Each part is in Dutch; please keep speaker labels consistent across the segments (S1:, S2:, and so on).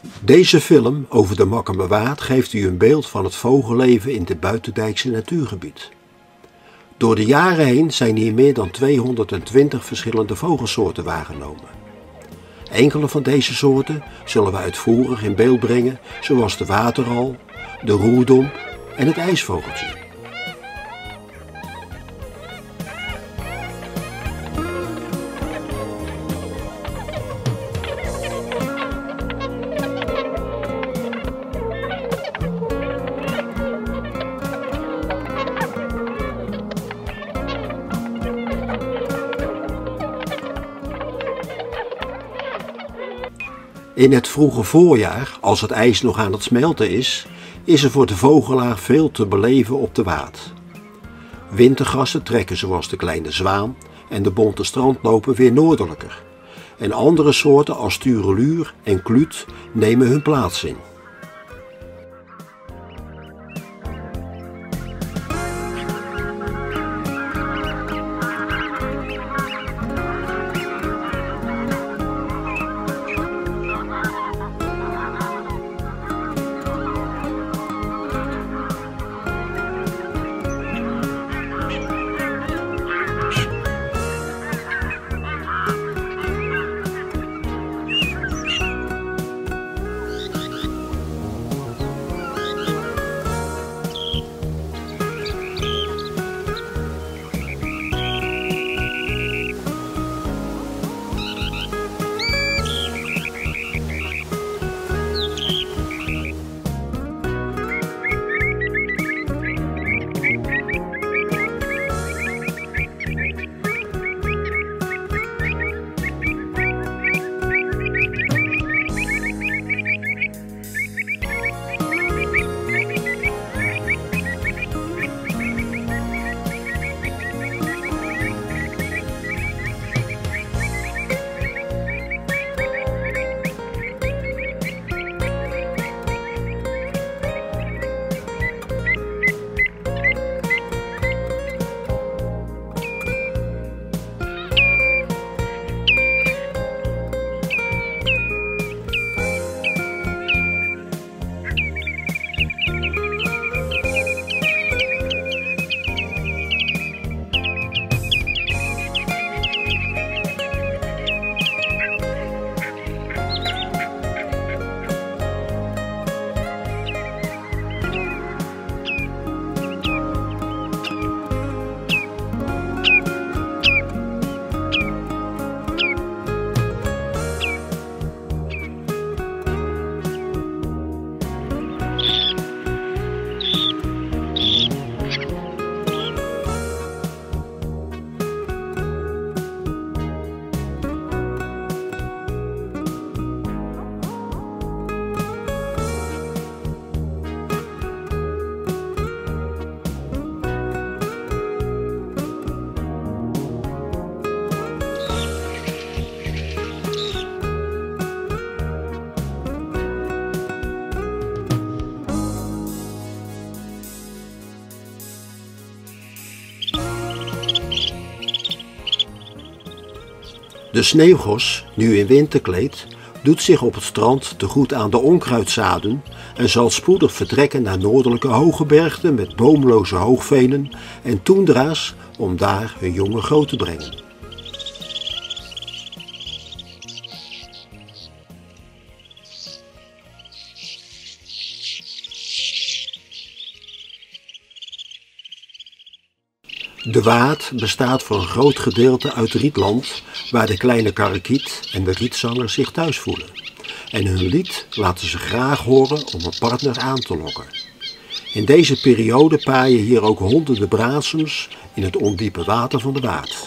S1: Deze film over de Makkemerwaard geeft u een beeld van het vogelleven in dit buitendijkse natuurgebied. Door de jaren heen zijn hier meer dan 220 verschillende vogelsoorten waargenomen. Enkele van deze soorten zullen we uitvoerig in beeld brengen, zoals de waterral, de roerdomp en het ijsvogeltje. In het vroege voorjaar, als het ijs nog aan het smelten is er voor de vogelaar veel te beleven op de Waard. Wintergassen trekken zoals de kleine zwaan en de bonte strandloper weer noordelijker. En andere soorten als tureluur en kluut nemen hun plaats in. De sneeuwgos, nu in winterkleed, doet zich op het strand te goed aan de onkruidzaden en zal spoedig vertrekken naar noordelijke hooggebergten met boomloze hoogvenen en toendra's om daar hun jongen groot te brengen. De Waard bestaat voor een groot gedeelte uit rietland, waar de kleine karakiet en de rietzangers zich thuis voelen. En hun lied laten ze graag horen om een partner aan te lokken. In deze periode paaien hier ook honderden braamsums in het ondiepe water van de Waard.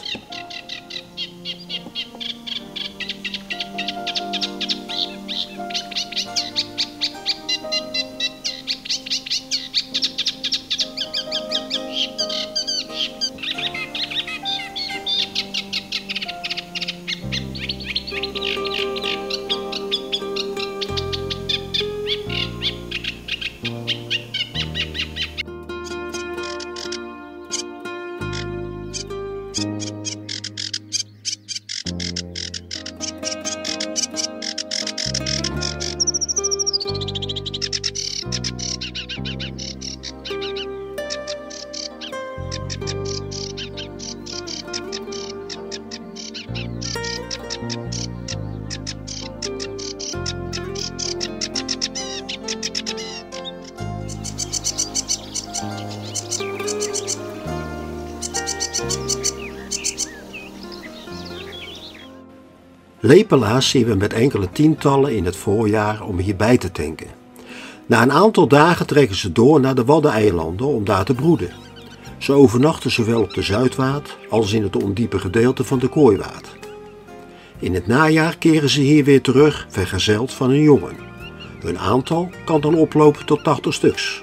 S1: Lepelaars zien we met enkele tientallen in het voorjaar om hierbij te tanken. Na een aantal dagen trekken ze door naar de Waddeneilanden om daar te broeden. Ze overnachten zowel op de Zuidwaard als in het ondiepe gedeelte van de Kooiwaard. In het najaar keren ze hier weer terug, vergezeld van hun jongen. Hun aantal kan dan oplopen tot 80 stuks.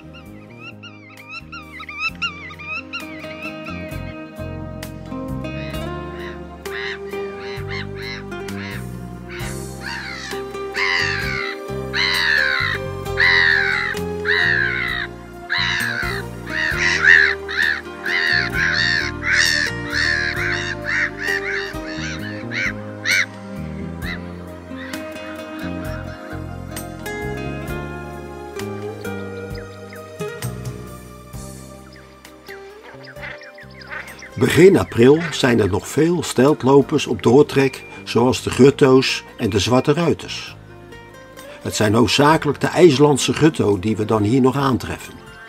S1: Begin april zijn er nog veel steltlopers op doortrek, zoals de gutto's en de zwarte ruiters. Het zijn hoofdzakelijk de IJslandse gutto die we dan hier nog aantreffen.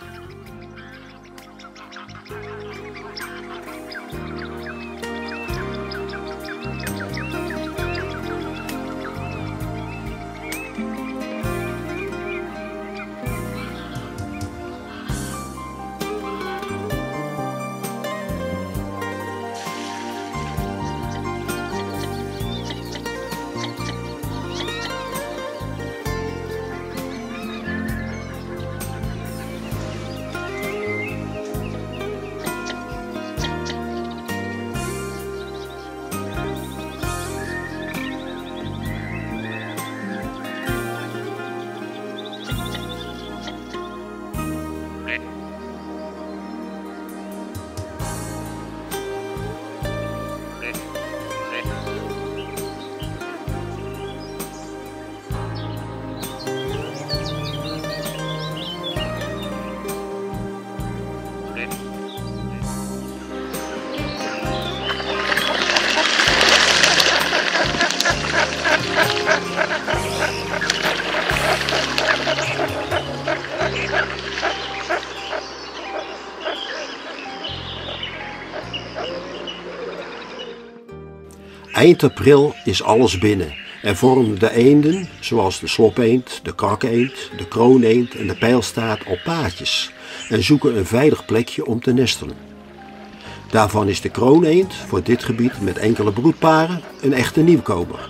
S1: Eind april is alles binnen en vormen de eenden, zoals de slopeend, de krakeend, de krooneend en de pijlstaart al paadjes en zoeken een veilig plekje om te nestelen. Daarvan is de krooneend voor dit gebied met enkele broedparen een echte nieuwkomer.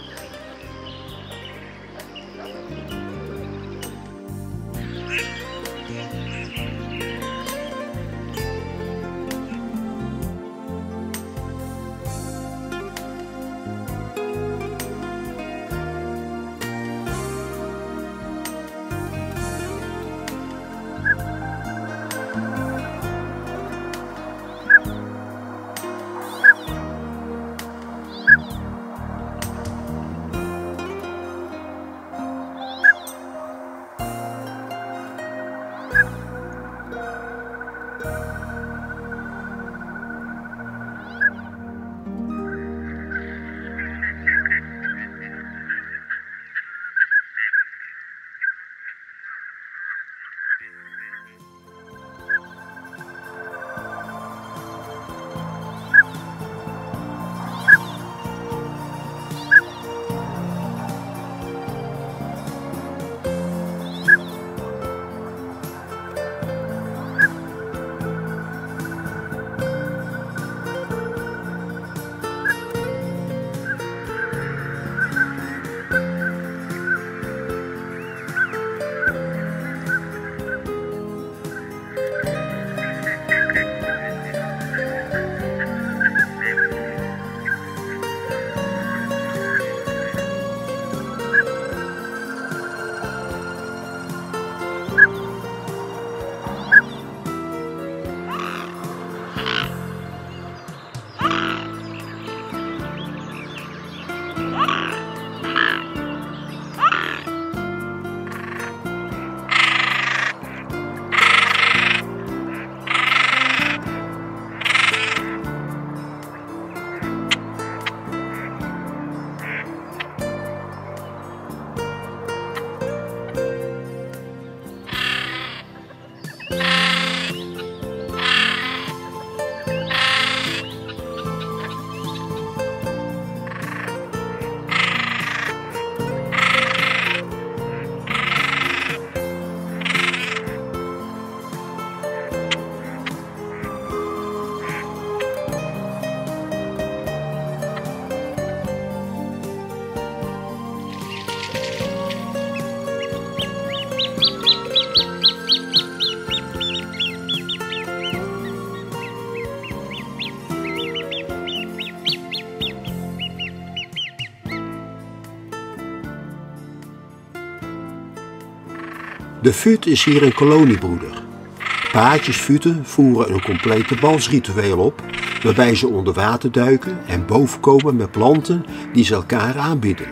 S1: De fut is hier een koloniebroeder. Paartjesfuten voeren een complete balsritueel op, waarbij ze onder water duiken en bovenkomen met planten die ze elkaar aanbieden.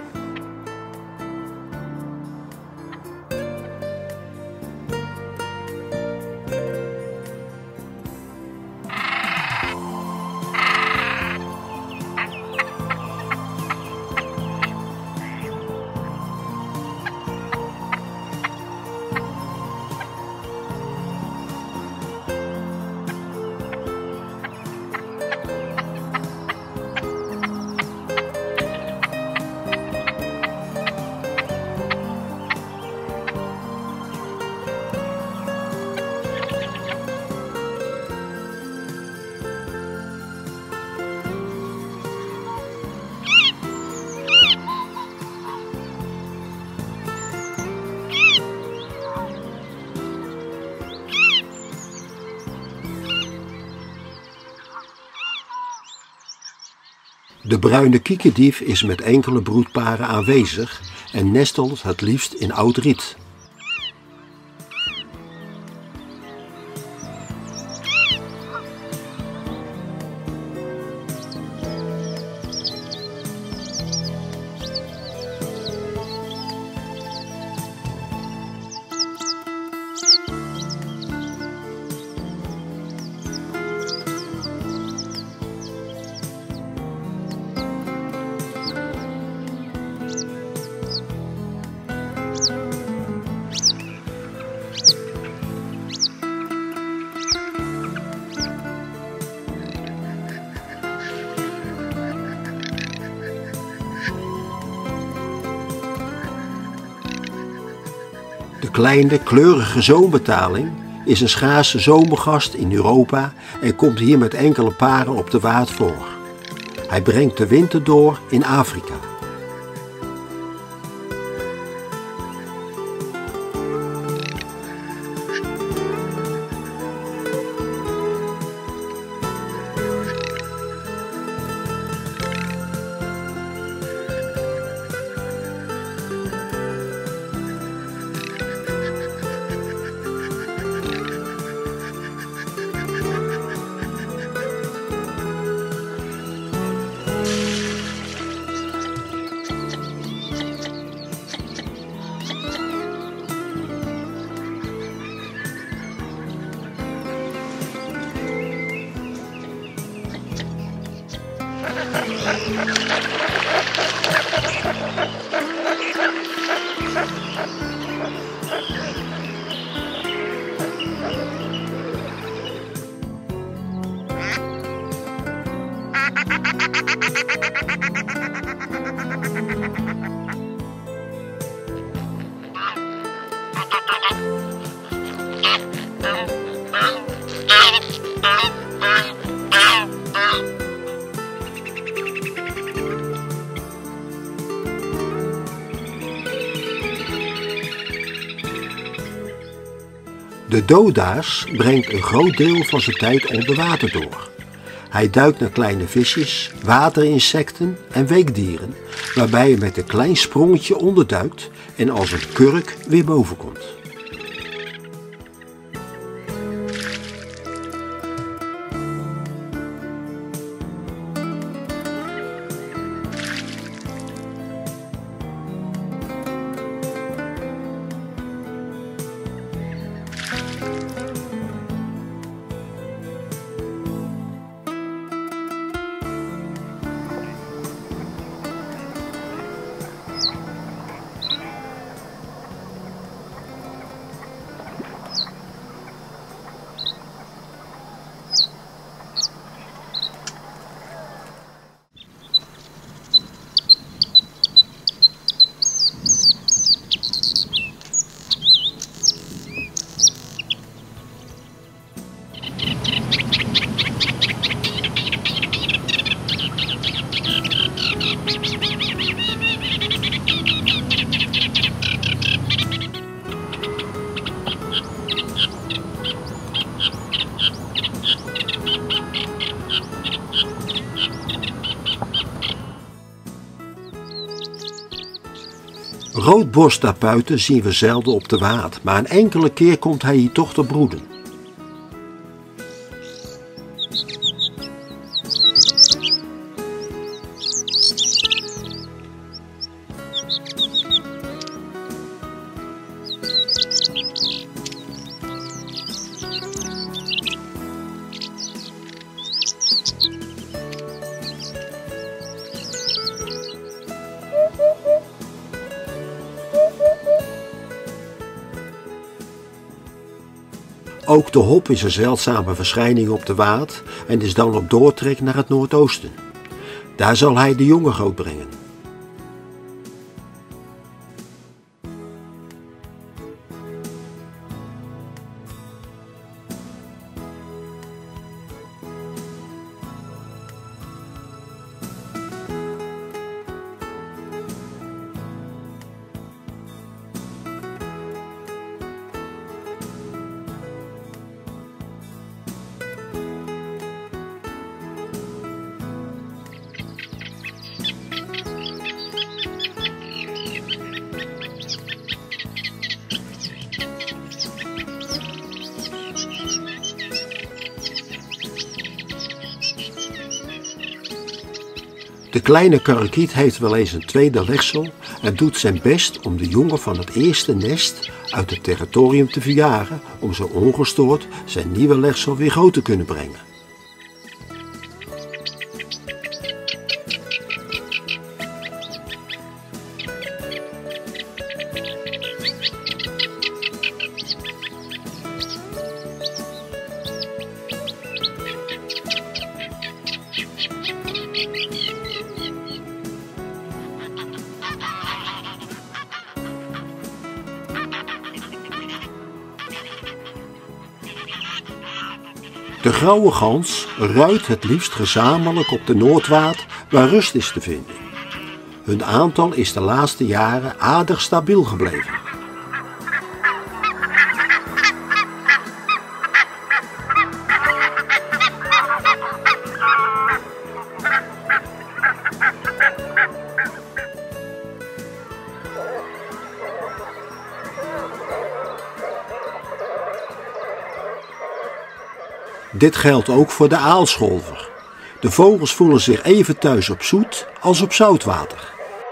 S1: De bruine kiekendief is met enkele broedparen aanwezig en nestelt het liefst in oud riet. De kleine kleurige zoombetaling is een schaarse zomergast in Europa en komt hier met enkele paren op de Waard voor. Hij brengt de winter door in Afrika. De dodaas brengt een groot deel van zijn tijd onder water door. Hij duikt naar kleine visjes, waterinsecten en weekdieren, waarbij hij met een klein sprongetje onderduikt en als een kurk weer boven komt. Roodborsttapuiten zien we zelden op de Waard, maar een enkele keer komt hij hier toch te broeden. Ook de hop is een zeldzame verschijning op de Waard en is dan op doortrek naar het noordoosten. Daar zal hij de jongen grootbrengen. De kleine karakiet heeft wel eens een tweede legsel en doet zijn best om de jongen van het eerste nest uit het territorium te verjagen om zo ongestoord zijn nieuwe legsel weer groot te kunnen brengen. De grauwe gans ruit het liefst gezamenlijk op de Noordwaard waar rust is te vinden. Hun aantal is de laatste jaren aardig stabiel gebleven. Dit geldt ook voor de aalscholver. De vogels voelen zich even thuis op zoet als op zoutwater.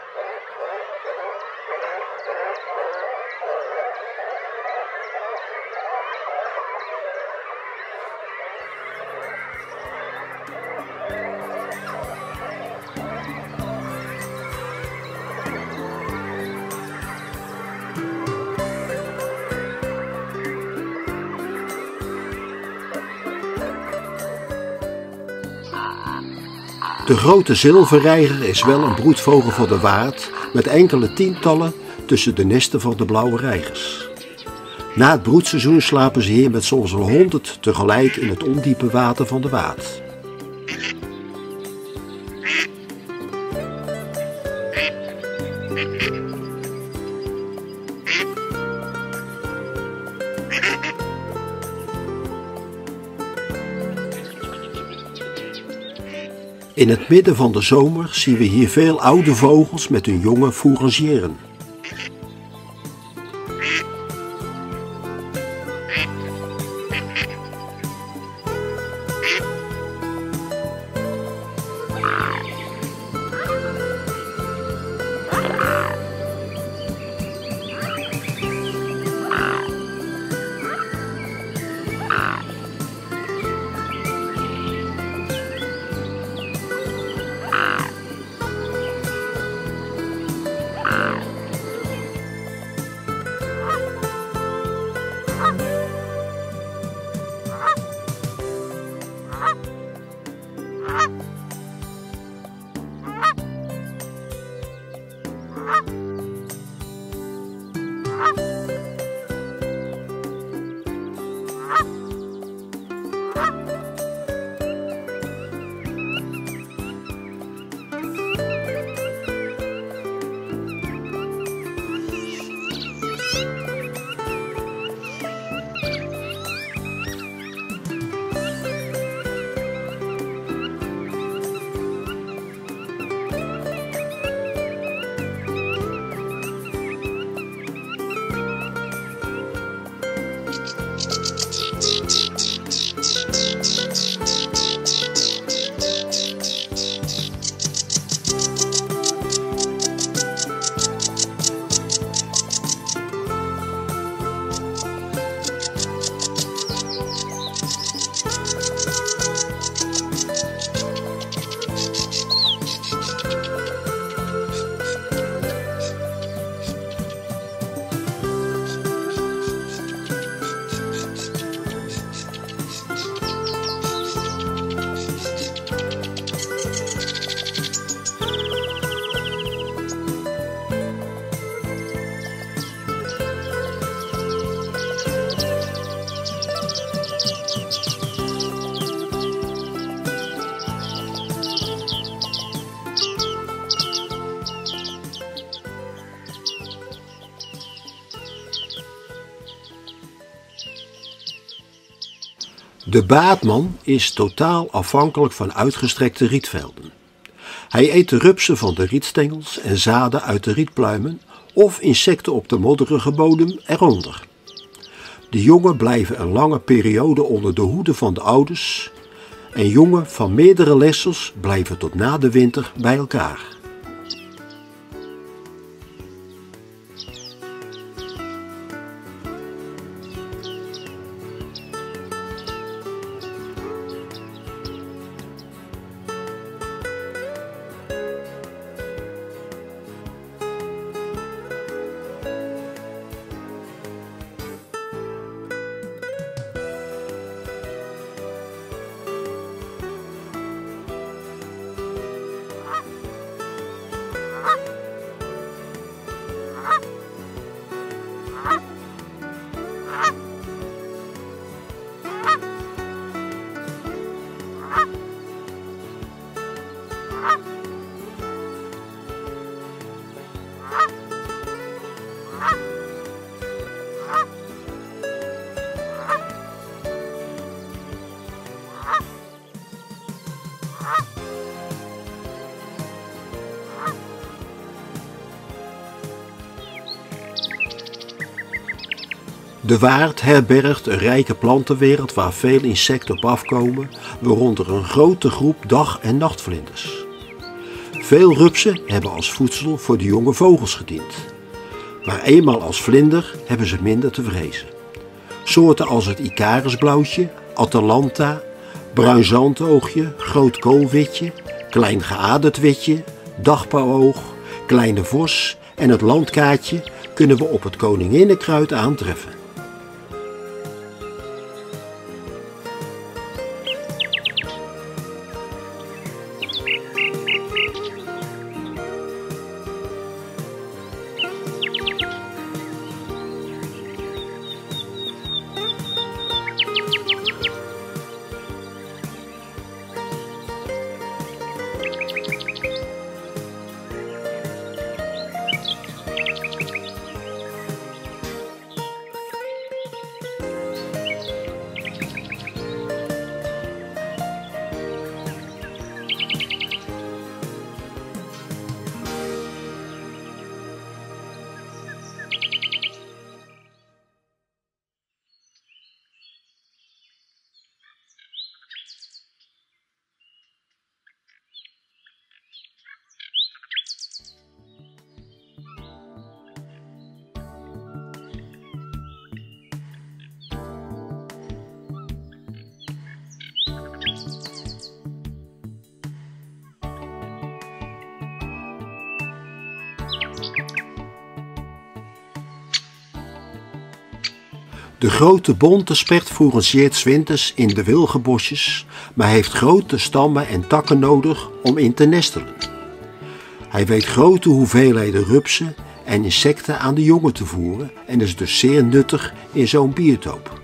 S1: De grote zilverreiger is wel een broedvogel voor de Waard, met enkele tientallen tussen de nesten van de blauwe reigers. Na het broedseizoen slapen ze hier met soms wel 100 tegelijk in het ondiepe water van de Waard. In het midden van de zomer zien we hier veel oude vogels met hun jongen fourageren. De baatman is totaal afhankelijk van uitgestrekte rietvelden. Hij eet de rupsen van de rietstengels en zaden uit de rietpluimen of insecten op de modderige bodem eronder. De jongen blijven een lange periode onder de hoede van de ouders en jongen van meerdere lessels blijven tot na de winter bij elkaar. De waard herbergt een rijke plantenwereld waar veel insecten op afkomen, waaronder een grote groep dag- en nachtvlinders. Veel rupsen hebben als voedsel voor de jonge vogels gediend. Maar eenmaal als vlinder hebben ze minder te vrezen. Soorten als het icarusblauwtje, atalanta, bruin zandoogje, groot koolwitje, klein geaderd witje, dagpauwoog, kleine vos en het landkaartje kunnen we op het koninginnenkruid aantreffen. De grote bonte spert fourageert 's winters in de wilgenbosjes, maar heeft grote stammen en takken nodig om in te nestelen. Hij weet grote hoeveelheden rupsen en insecten aan de jongen te voeren en is dus zeer nuttig in zo'n biotoop.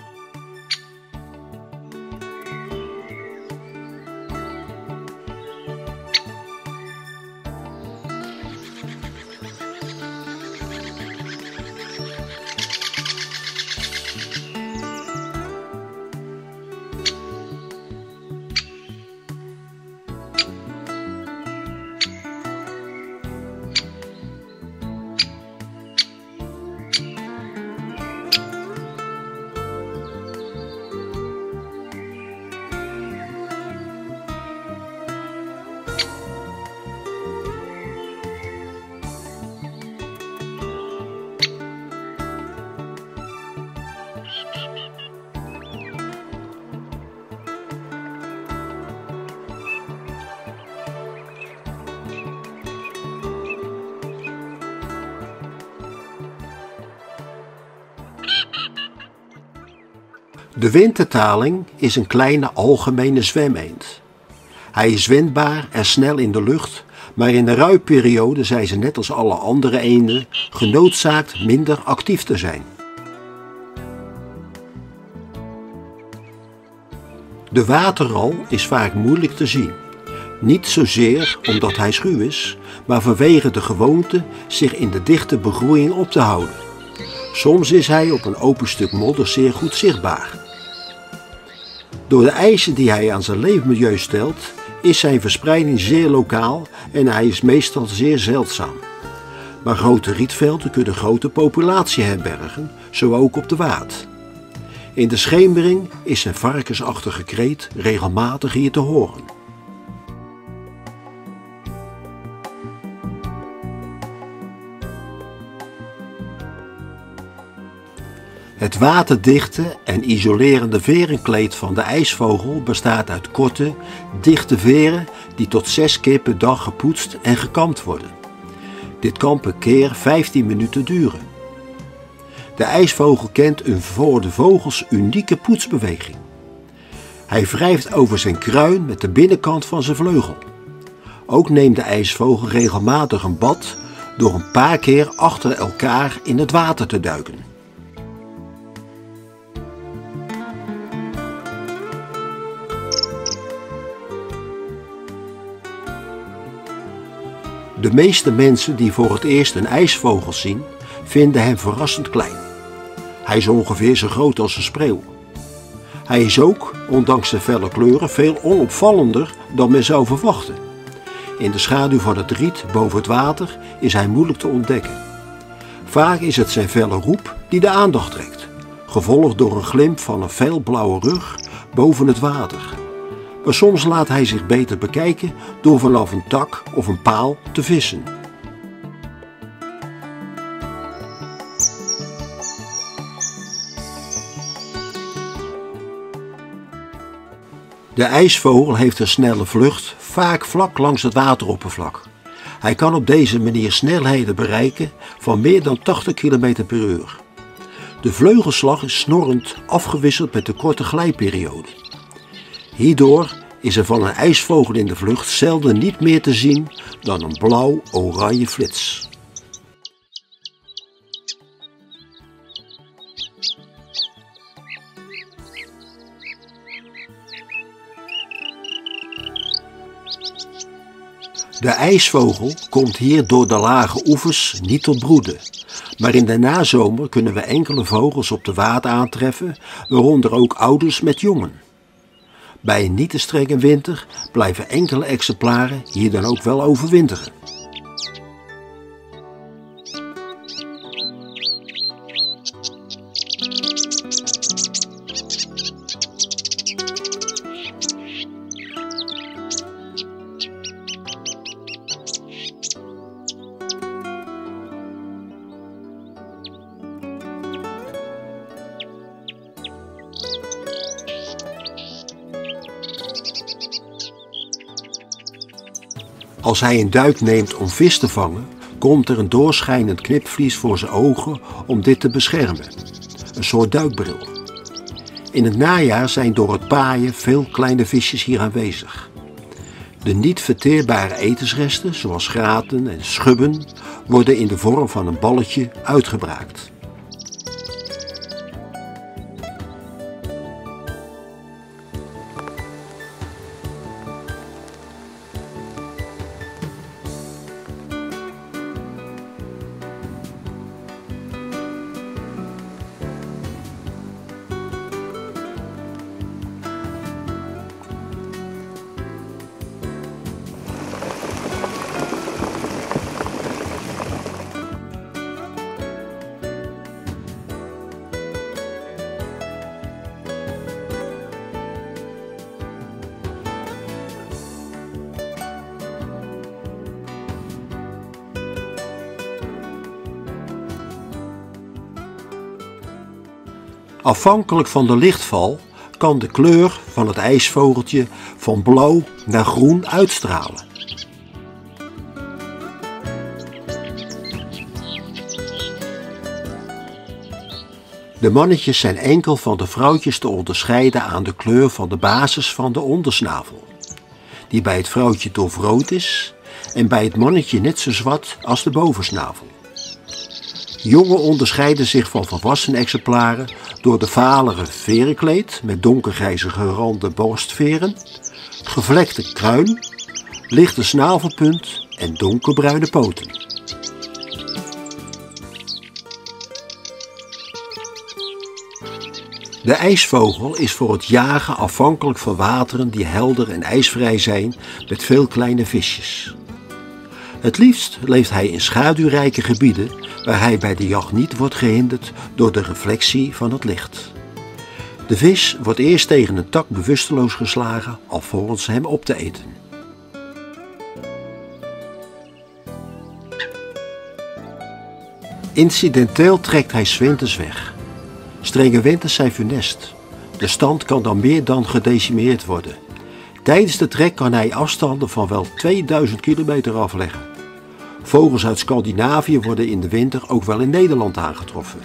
S1: De wintertaling is een kleine algemene zwemeend. Hij is wendbaar en snel in de lucht, maar in de ruiperiode zijn ze net als alle andere eenden genoodzaakt minder actief te zijn. De waterral is vaak moeilijk te zien. Niet zozeer omdat hij schuw is, maar vanwege de gewoonte zich in de dichte begroeiing op te houden. Soms is hij op een open stuk modder zeer goed zichtbaar. Door de eisen die hij aan zijn leefmilieu stelt, is zijn verspreiding zeer lokaal en hij is meestal zeer zeldzaam. Maar grote rietvelden kunnen grote populatie herbergen, zo ook op de Waad. In de schemering is zijn varkensachtige kreet regelmatig hier te horen. Het waterdichte en isolerende verenkleed van de ijsvogel bestaat uit korte, dichte veren die tot 6 keer per dag gepoetst en gekamd worden. Dit kan per keer 15 minuten duren. De ijsvogel kent een voor de vogels unieke poetsbeweging. Hij wrijft over zijn kruin met de binnenkant van zijn vleugel. Ook neemt de ijsvogel regelmatig een bad door een paar keer achter elkaar in het water te duiken. De meeste mensen die voor het eerst een ijsvogel zien, vinden hem verrassend klein. Hij is ongeveer zo groot als een spreeuw. Hij is ook, ondanks zijn felle kleuren, veel onopvallender dan men zou verwachten. In de schaduw van het riet boven het water is hij moeilijk te ontdekken. Vaak is het zijn felle roep die de aandacht trekt, gevolgd door een glimp van een felblauwe rug boven het water. Maar soms laat hij zich beter bekijken door vanaf een tak of een paal te vissen. De ijsvogel heeft een snelle vlucht, vaak vlak langs het wateroppervlak. Hij kan op deze manier snelheden bereiken van meer dan 80 km per uur. De vleugelslag is snorrend afgewisseld met de korte glijperiode. Hierdoor is er van een ijsvogel in de vlucht zelden niet meer te zien dan een blauw-oranje flits. De ijsvogel komt hier door de lage oevers niet tot broeden, maar in de nazomer kunnen we enkele vogels op de Waad aantreffen, waaronder ook ouders met jongen. Bij een niet te strenge winter blijven enkele exemplaren hier dan ook wel overwinteren. Als hij een duik neemt om vis te vangen, komt er een doorschijnend knipvlies voor zijn ogen om dit te beschermen. Een soort duikbril. In het najaar zijn door het paaien veel kleine visjes hier aanwezig. De niet verteerbare etensresten, zoals graten en schubben, worden in de vorm van een balletje uitgebraakt. Afhankelijk van de lichtval kan de kleur van het ijsvogeltje van blauw naar groen uitstralen. De mannetjes zijn enkel van de vrouwtjes te onderscheiden aan de kleur van de basis van de ondersnavel, die bij het vrouwtje dofrood is en bij het mannetje net zo zwart als de bovensnavel. Jongen onderscheiden zich van volwassen exemplaren door de valere verenkleed met donkergrijze gerande borstveren, gevlekte kruin, lichte snavelpunt en donkerbruine poten. De ijsvogel is voor het jagen afhankelijk van wateren die helder en ijsvrij zijn met veel kleine visjes. Het liefst leeft hij in schaduwrijke gebieden waar hij bij de jacht niet wordt gehinderd door de reflectie van het licht. De vis wordt eerst tegen een tak bewusteloos geslagen alvorens hem op te eten. Incidenteel trekt hij 's winters weg. Strenge winters zijn funest. De stand kan dan meer dan gedecimeerd worden. Tijdens de trek kan hij afstanden van wel 2000 kilometer afleggen. Vogels uit Scandinavië worden in de winter ook wel in Nederland aangetroffen.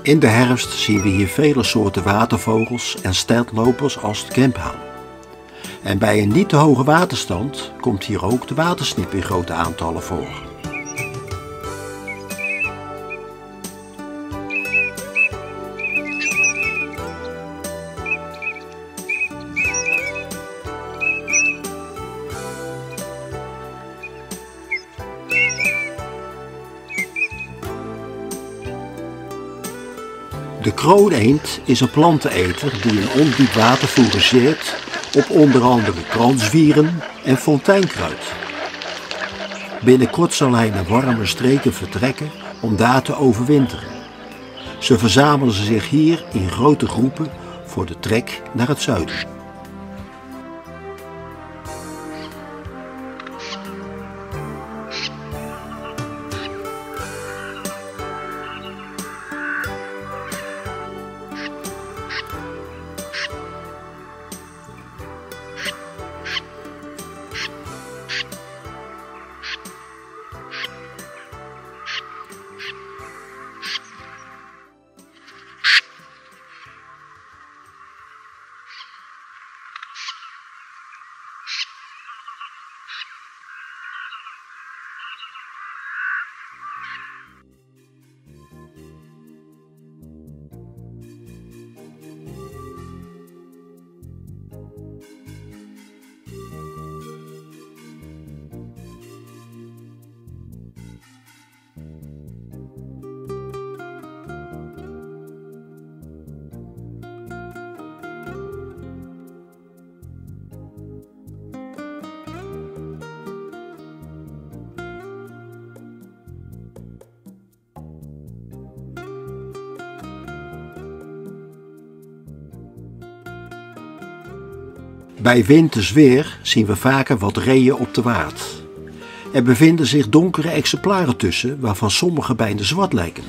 S1: In de herfst zien we hier vele soorten watervogels en steltlopers als de kemphaan. En bij een niet te hoge waterstand komt hier ook de watersnip in grote aantallen voor. De krooneend is een planteneter die in ondiep water fourageert op onder andere kranswieren en fonteinkruid. Binnenkort zal hij naar warme streken vertrekken om daar te overwinteren. Ze verzamelen zich hier in grote groepen voor de trek naar het zuiden. Bij winters weer zien we vaker wat reeën op de Waard. Er bevinden zich donkere exemplaren tussen, waarvan sommige bijna zwart lijken.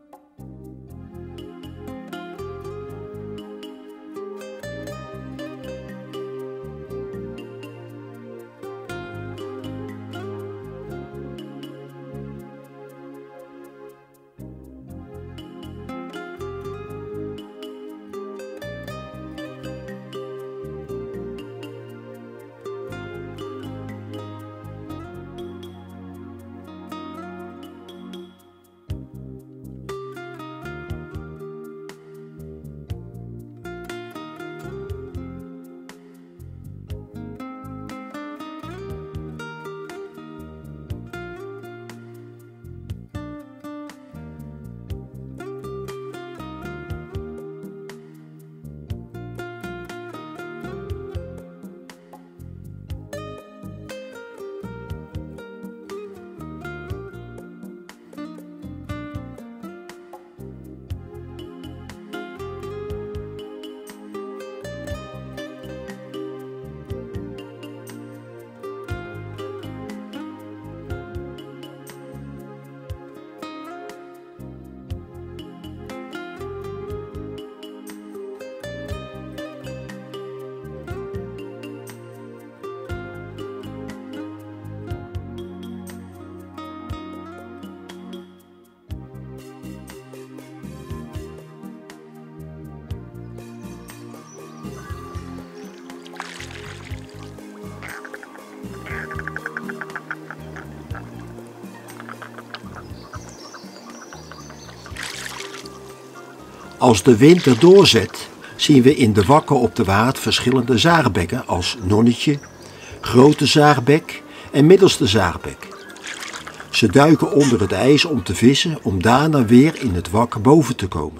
S1: Als de winter doorzet, zien we in de wakken op de Waard verschillende zaagbekken als Nonnetje, Grote Zaagbek en Middelste Zaagbek. Ze duiken onder het ijs om te vissen om daarna weer in het wak boven te komen.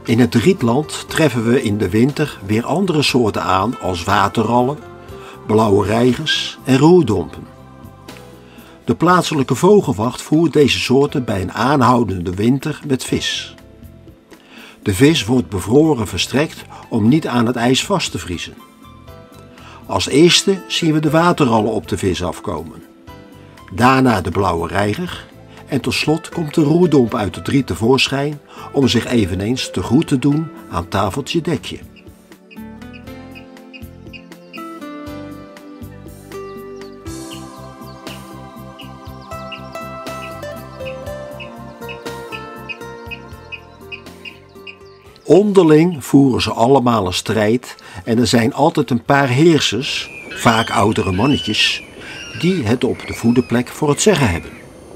S1: In het rietland treffen we in de winter weer andere soorten aan als waterrallen, blauwe reigers en roerdompen. De plaatselijke vogelwacht voert deze soorten bij een aanhoudende winter met vis. De vis wordt bevroren verstrekt om niet aan het ijs vast te vriezen. Als eerste zien we de waterrallen op de vis afkomen. Daarna de blauwe reiger en tot slot komt de roerdomp uit het riet tevoorschijn om zich eveneens te goed te doen aan tafeltje dekje. Onderling voeren ze allemaal een strijd en er zijn altijd een paar heersers, vaak oudere mannetjes, die het op de voederplek voor het zeggen hebben.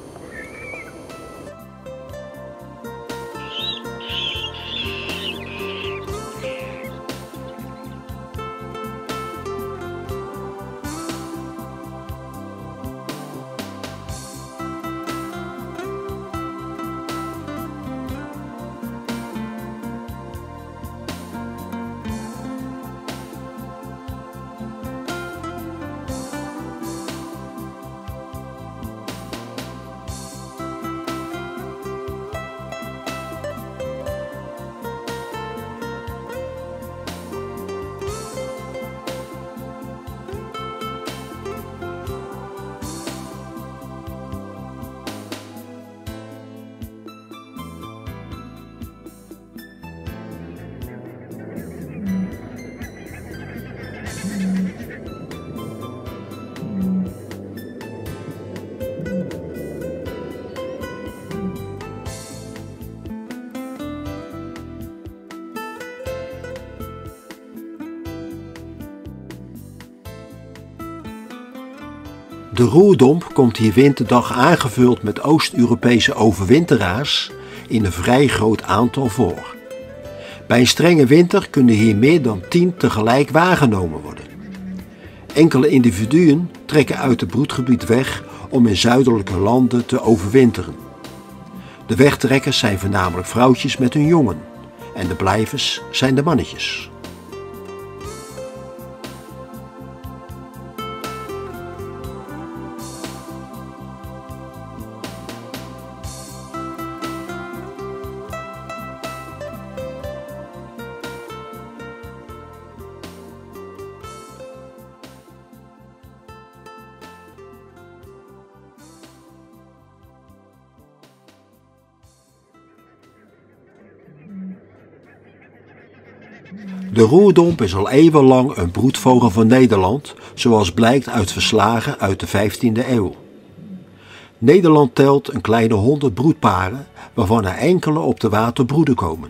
S1: De roerdomp komt hier winterdag aangevuld met Oost-Europese overwinteraars in een vrij groot aantal voor. Bij een strenge winter kunnen hier meer dan 10 tegelijk waargenomen worden. Enkele individuen trekken uit het broedgebied weg om in zuidelijke landen te overwinteren. De wegtrekkers zijn voornamelijk vrouwtjes met hun jongen en de blijvers zijn de mannetjes. De roerdomp is al eeuwenlang een broedvogel van Nederland, zoals blijkt uit verslagen uit de 15e eeuw. Nederland telt een kleine 100 broedparen, waarvan er enkele op de waterbroeden komen.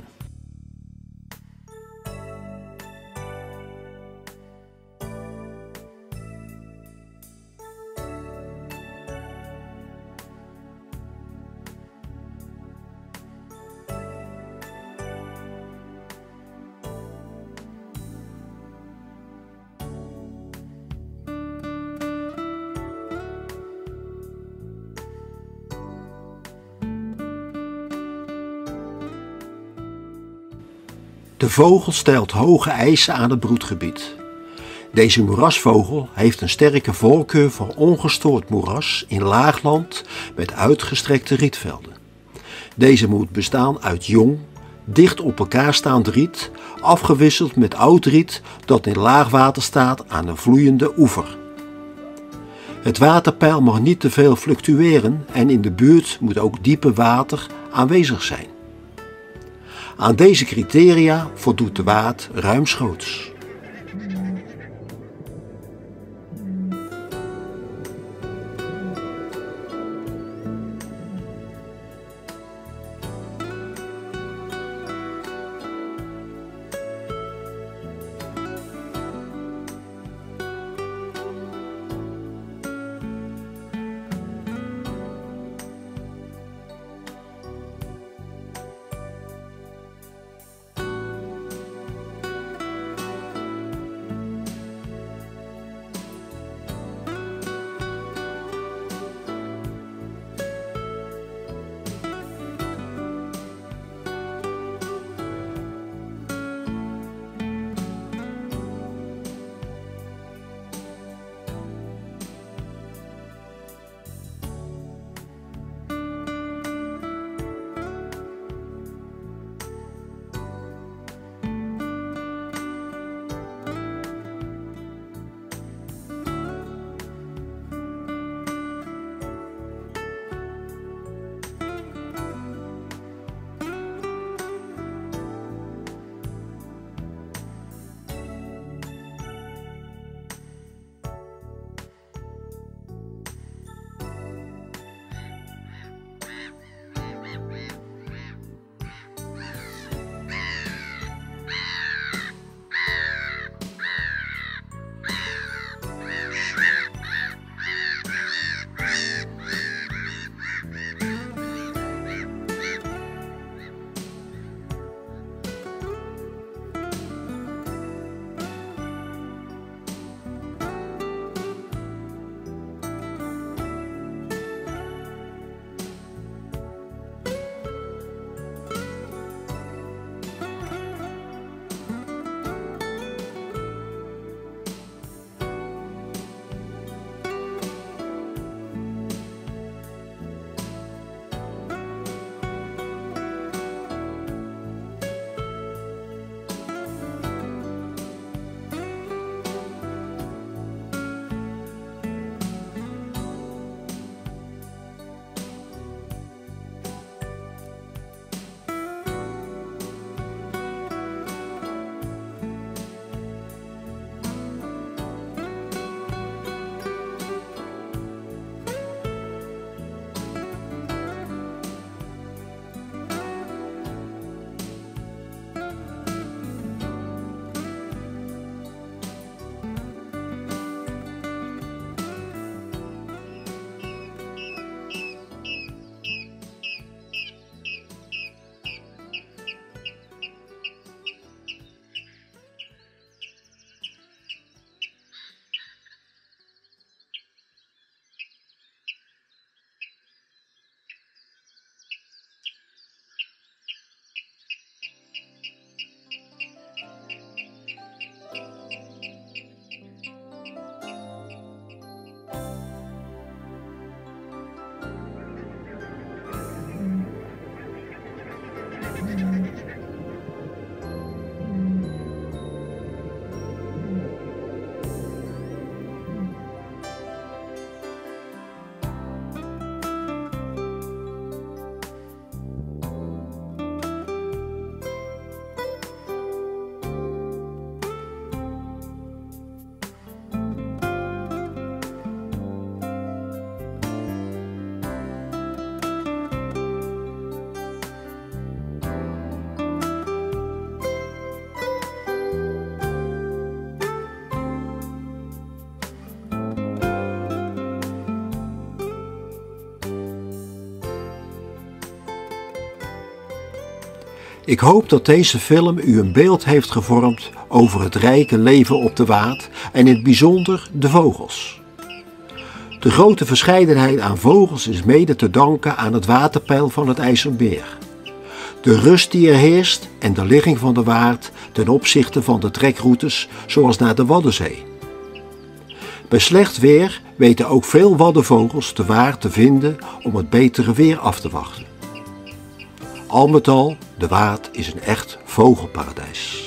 S1: De vogel stelt hoge eisen aan het broedgebied. Deze moerasvogel heeft een sterke voorkeur voor ongestoord moeras in laagland met uitgestrekte rietvelden. Deze moet bestaan uit jong, dicht op elkaar staand riet, afgewisseld met oud riet dat in laagwater staat aan een vloeiende oever. Het waterpeil mag niet te veel fluctueren en in de buurt moet ook diepe water aanwezig zijn. Aan deze criteria voldoet de waard ruimschoots. Ik hoop dat deze film u een beeld heeft gevormd over het rijke leven op de Waard en in het bijzonder de vogels. De grote verscheidenheid aan vogels is mede te danken aan het waterpeil van het IJsselmeer. De rust die er heerst en de ligging van de Waard ten opzichte van de trekroutes zoals naar de Waddenzee. Bij slecht weer weten ook veel waddenvogels de Waard te vinden om het betere weer af te wachten. Al met al, de Waard is een echt vogelparadijs.